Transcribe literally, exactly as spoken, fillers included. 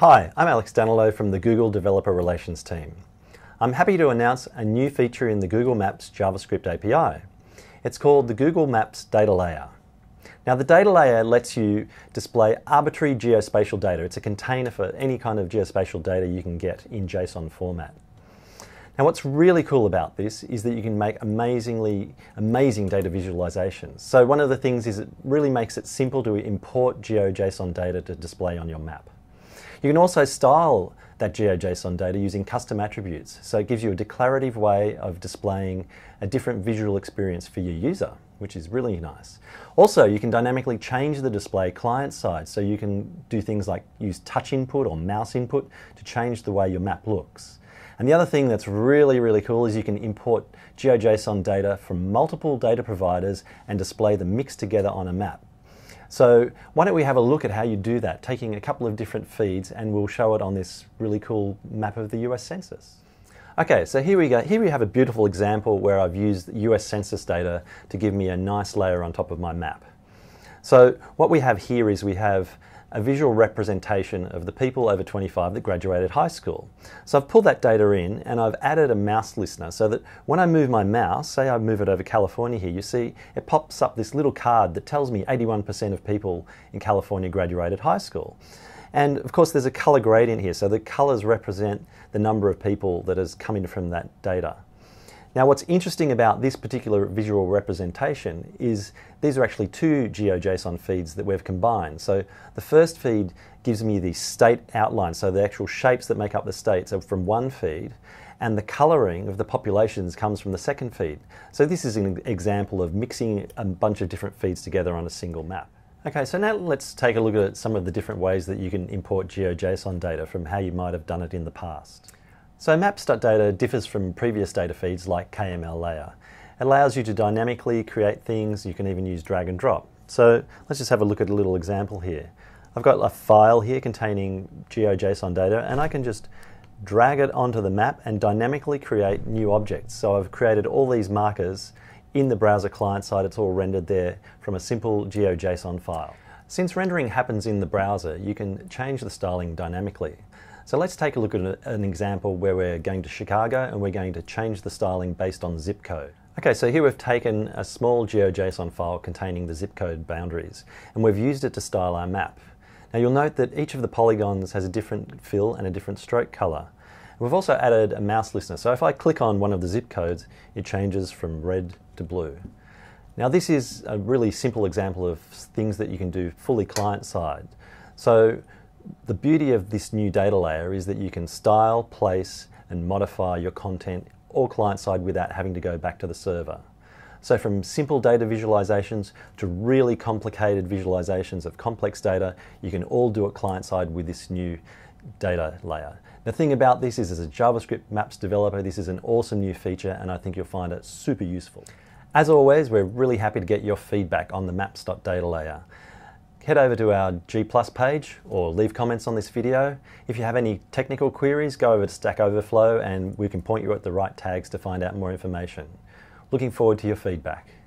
Hi, I'm Alex Danilo from the Google Developer Relations team. I'm happy to announce a new feature in the Google Maps JavaScript A P I. It's called the Google Maps Data Layer. Now the data layer lets you display arbitrary geospatial data. It's a container for any kind of geospatial data you can get in JSON format. Now what's really cool about this is that you can make amazingly amazing data visualizations. So one of the things is it really makes it simple to import GeoJSON data to display on your map. You can also style that GeoJSON data using custom attributes, so it gives you a declarative way of displaying a different visual experience for your user, which is really nice. Also, you can dynamically change the display client side, so you can do things like use touch input or mouse input to change the way your map looks. And the other thing that's really, really cool is you can import GeoJSON data from multiple data providers and display them mixed together on a map. So why don't we have a look at how you do that, taking a couple of different feeds, and we'll show it on this really cool map of the U S Census. Okay, so here we go. Here we have a beautiful example where I've used U S Census data to give me a nice layer on top of my map. So what we have here is we have a visual representation of the people over twenty-five that graduated high school. So I've pulled that data in and I've added a mouse listener so that when I move my mouse, say I move it over California here, you see it pops up this little card that tells me eighty-one percent of people in California graduated high school. And of course there's a color gradient here, so the colors represent the number of people that is coming from that data. Now what's interesting about this particular visual representation is these are actually two GeoJSON feeds that we've combined. So the first feed gives me the state outline, so the actual shapes that make up the states are from one feed, and the colouring of the populations comes from the second feed. So this is an example of mixing a bunch of different feeds together on a single map. Okay, so now let's take a look at some of the different ways that you can import GeoJSON data from how you might have done it in the past. So maps.Data differs from previous data feeds like K M L layer. It allows you to dynamically create things. You can even use drag and drop. So let's just have a look at a little example here. I've got a file here containing GeoJSON data, and I can just drag it onto the map and dynamically create new objects. So I've created all these markers in the browser client side. It's all rendered there from a simple GeoJSON file. Since rendering happens in the browser, you can change the styling dynamically. So let's take a look at an example where we're going to Chicago and we're going to change the styling based on zip code. Okay, so here we've taken a small GeoJSON file containing the zip code boundaries, and we've used it to style our map. Now you'll note that each of the polygons has a different fill and a different stroke color. We've also added a mouse listener, so if I click on one of the zip codes, it changes from red to blue. Now this is a really simple example of things that you can do fully client-side. So the beauty of this new data layer is that you can style, place, and modify your content all client-side without having to go back to the server. So from simple data visualizations to really complicated visualizations of complex data, you can all do it client-side with this new data layer. The thing about this is, as a JavaScript Maps developer, this is an awesome new feature, and I think you'll find it super useful. As always, we're really happy to get your feedback on the maps.data layer. Head over to our G plus page or leave comments on this video. If you have any technical queries, go over to Stack Overflow and we can point you at the right tags to find out more information. Looking forward to your feedback.